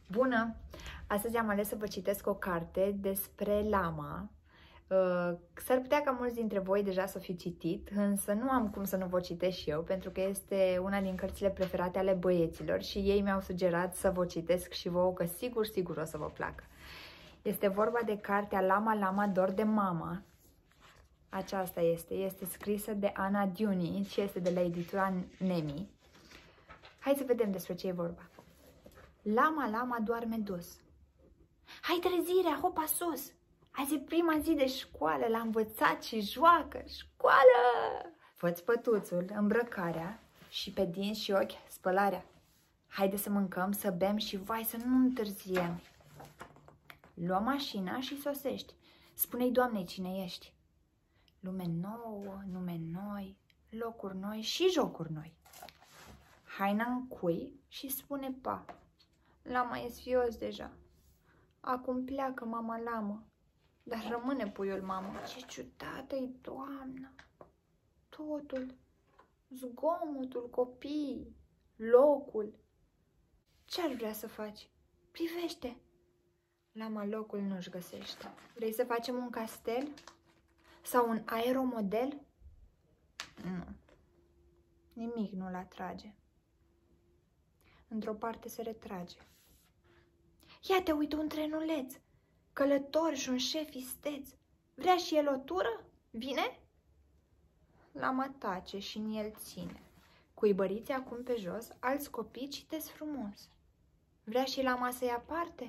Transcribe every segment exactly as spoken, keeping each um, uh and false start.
Bună! Astăzi am ales să vă citesc o carte despre lama. S-ar putea ca mulți dintre voi deja să o fi citit, însă nu am cum să nu vă citesc și eu, pentru că este una din cărțile preferate ale băieților și ei mi-au sugerat să vă citesc și vouă, că sigur, sigur o să vă placă. Este vorba de cartea Lama, Lama, dor de mama. Aceasta este. Este scrisă de Ana Duni și este de la editura Nemi. Hai să vedem despre ce e vorba. Lama, lama doarme dus. Hai trezirea, hopa sus! Azi e prima zi de școală, l-a învățat și joacă. Școală! Fă-ți pătuțul, îmbrăcarea și pe dinți și ochi spălarea. Haide să mâncăm, să bem și vai să nu întârziem. Lua mașina și sosești. Spune-i Doamnei cine ești. Lume nouă, nume noi, locuri noi și jocuri noi. Haina în cui și spune pa. Lama e sfios deja. Acum pleacă mama lamă. Dar rămâne puiul mamă. Ce ciudată-i toamna. Totul. Zgomotul, copiii, locul. Ce-ar vrea să faci? Privește. Lama locul nu-și găsește. Vrei să facem un castel? Sau un aeromodel? Nu. Nimic nu-l atrage. Într-o parte se retrage. Ia te uită un trenuleț, călător și un șef isteț. Vrea și el o tură? Vine? Lama tace și în el ține. Cuibăriți acum pe jos, alți copii citesc frumos. Vrea și lama să ia parte?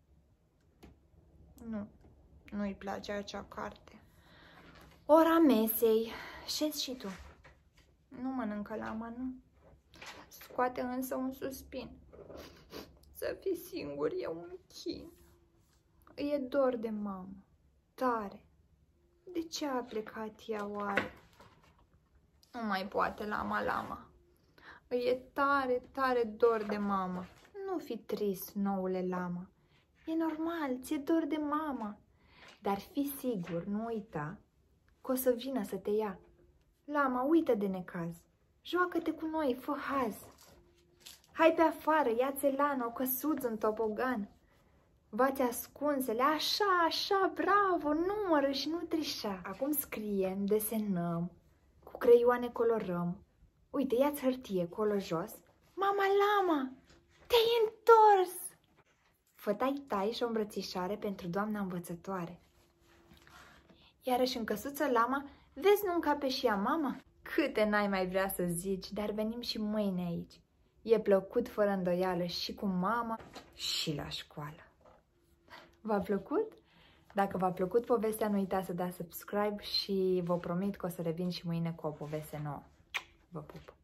Nu, nu-i place acea carte. Ora mesei, șezi și tu. Nu mănâncă lama, nu. Scoate însă un suspin. Să fii singur e un chin. Îi e dor de mamă, tare. De ce a plecat ea oare? Nu mai poate lama, lama. Îi e tare, tare dor de mamă. Nu fi trist, noule lama. E normal, ți-e dor de mama. Dar fi sigur, nu uita că o să vină să te ia. Lama, uită de necaz. Joacă-te cu noi, fă haz. Hai pe afară, ia-ți elan, o căsuță în topogan. Vați ascunsele, așa, așa, bravo, numără și nu trișa. Acum scriem, desenăm, cu creioane colorăm. Uite, ia-ți hârtie, colo jos. Mama lama, te-ai întors! Fă tai-tai și o îmbrățișare pentru doamna învățătoare. Iarăși în căsuță lama, vezi nu încape și ea mama? Câte n-ai mai vrea să zici, dar venim și mâine aici. E plăcut fără îndoială și cu mama și la școală. V-a plăcut? Dacă v-a plăcut povestea, nu uitați să dați subscribe și vă promit că o să revin și mâine cu o poveste nouă. Vă pup!